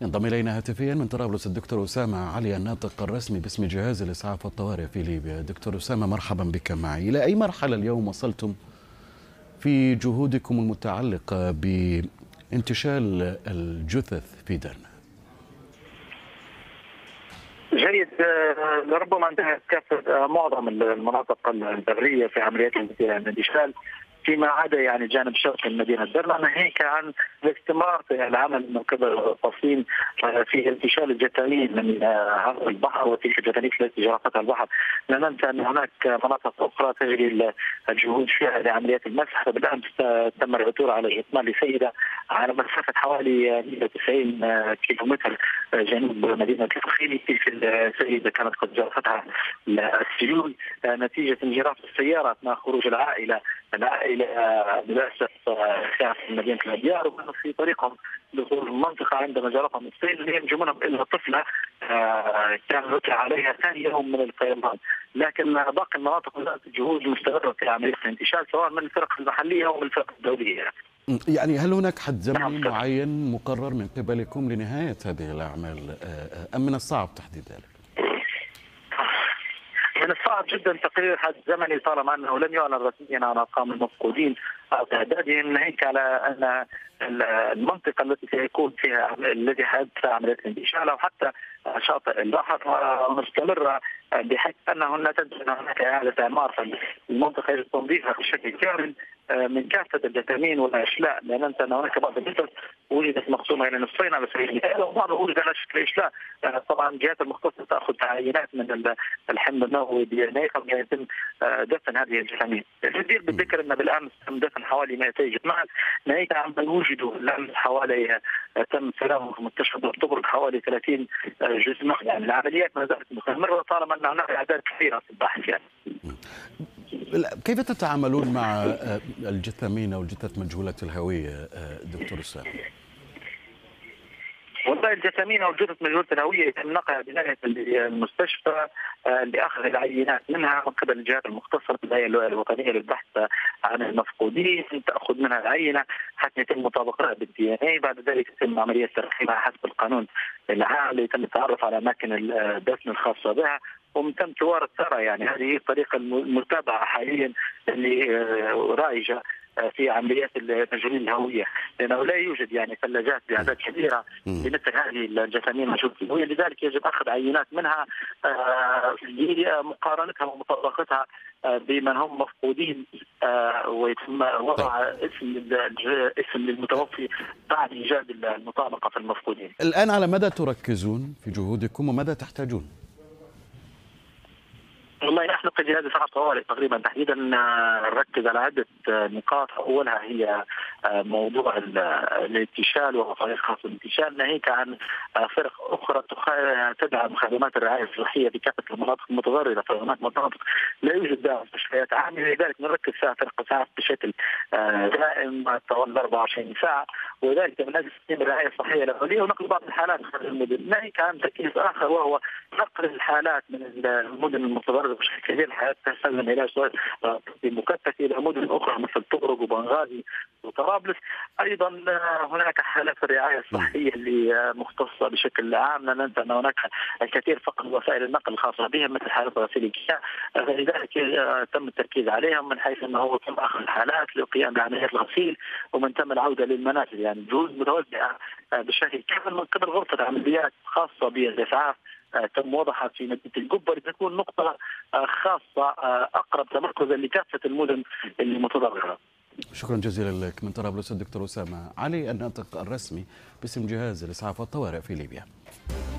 ينضم إلينا هاتفيا من طرابلس الدكتور أسامة علي، الناطق الرسمي باسم جهاز الإسعاف والطوارئ في ليبيا. دكتور أسامة، مرحبا بك معي. إلى أي مرحلة اليوم وصلتم في جهودكم المتعلقة بانتشال الجثث في درنا؟ جيد. لربما انتهت كافة معظم المناطق البرية في عمليات الانتشال، فيما عدا يعني جانب شرقي مدينة درنا، ناهيك عن الاستمرار في العمل من قبل التصميم في انتشال الجثامين من عبر البحر وتلك الجثامين التي جرفتها البحر. لا ننسى ان هناك مناطق اخرى تجري الجهود فيها لعمليات المسح. بالامس تم العثور على جثمان لسيده على مسافه حوالي 190 كيلومتر جنوب مدينه الفخيلي. تلك السيده كانت قد جرفتها السيول نتيجه انجراف السياره اثناء خروج العائله للاسف خارج مدينه الابيار، وكانوا في طريقهم دخول المنطقه عندما جرفهم السيل لينجمونهم الا طفله كان ركع عليها ثاني يوم من الفيضان. لكن باقي المناطق بدات الجهود مستمره في عمليه الانتشال سواء من الفرق المحليه او من الفرق الدوليه. يعني هل هناك حد زمني معين مقرر من قبلكم لنهايه هذه الاعمال ام من الصعب تحديد ذلك؟ من الصعب جدا تقرير حد زمني طالما انه لم يعلن رسميا عن ارقام المفقودين او تعدادهم، ناهيك على ان المنطقه التي سيكون فيها الذي حدث عمليه الانتشال او حتى شاطئ البحر مستمره، بحيث انه لا تنسى ان هناك اعاده اعمار المنطقه يجب تنظيفها بشكل كامل من كافه الجثامين والاشلاء. لا ننسى ان هناك بعض الجثث وجدت مقسومه الى نصفين على سبيل المثال، وبعضها وجد على شكل اشلاء. طبعا الجهات المختصه تاخذ عينات من الحمض النووي دي ان اي قبل ان يتم دفن هذه الجثامين. الجدير بالذكر ان بالامس تم دفن حوالي 200 جثمان، ناهيك عن من وجدوا الامس حوالي تم سلامهم في مستشفى طبرق حوالي 30 جثمان. يعني العمليات ما زالت مستمره طالما ان هناك اعداد كثيره في البحث. يعني كيف تتعاملون مع الجثامين او الجثث مجهوله الهويه دكتور اسامه؟ والله الجثامين او الجثث مجهوله الهويه يتم نقلها بناحيه المستشفى لاخذ العينات منها من قبل الجهات المختصه بالهيئه الوطنيه للبحث عن المفقودين، تاخذ منها العينه حتى يتم مطابقتها بالدي ان اي. بعد ذلك يتم عمليه ترحيلها حسب القانون العام ليتم التعرف على اماكن الدفن الخاصه بها ومن تم توارث ثرى. يعني هذه هي الطريقه المتبعه حاليا اللي رائجه في عمليات تجريد الهويه، لانه لا يوجد يعني ثلاجات باعداد كبيره لمثل هذه الجثامين مجهوله الهويه، لذلك يجب اخذ عينات منها لمقارنتها ومطابقتها بمن هم مفقودين، ويتم وضع اسم للمتوفي بعد ايجاد المطابقه في المفقودين. الان على ماذا تركزون في جهودكم وماذا تحتاجون؟ والله نحن كجهاز اسعاف طوارئ تقريبا تحديدا نركز على عده نقاط. اولها هي موضوع الانتشال ومصاريف خاصه بالانتشال، ناهيك عن فرق اخرى تدعم خدمات الرعايه الصحيه في كافه المناطق المتضرره. في هناك مناطق لا يوجد بها مستشفيات عامه، لذلك نركز فيها فرق اسعاف بشكل دائم تولى 24 ساعه، وذلك من اجل تقديم الرعايه الصحيه الاوليه ونقل بعض الحالات خارج المدن. ناهيك عن تركيز اخر وهو نقل الحالات من المدن المتضرره بشكل كبير، الحالات تستلزم علاج طبي مكثف الى مدن اخرى مثل طبرق وبنغازي وطرابلس. ايضا هناك حالات الرعايه الصحيه اللي مختصه بشكل عام، لا ننسى ان هناك الكثير فقد وسائل النقل الخاصه بهم مثل حالات غسيل الكلى، لذلك تم التركيز عليهم من حيث انه هو تم اخذ الحالات للقيام بعمليات الغسيل ومن تم العوده للمنازل. يعني جهود متوزعه بشكل كامل من قبل غرفه عمليات خاصه بالاسعاف تم وضعها في مدينه القبه لتكون نقطه خاصه اقرب تمركزا لكافه المدن المتضرره. شكرا جزيلا لك. من طرابلس الدكتور اسامه علي، الناطق الرسمي باسم جهاز الاسعاف والطوارئ في ليبيا.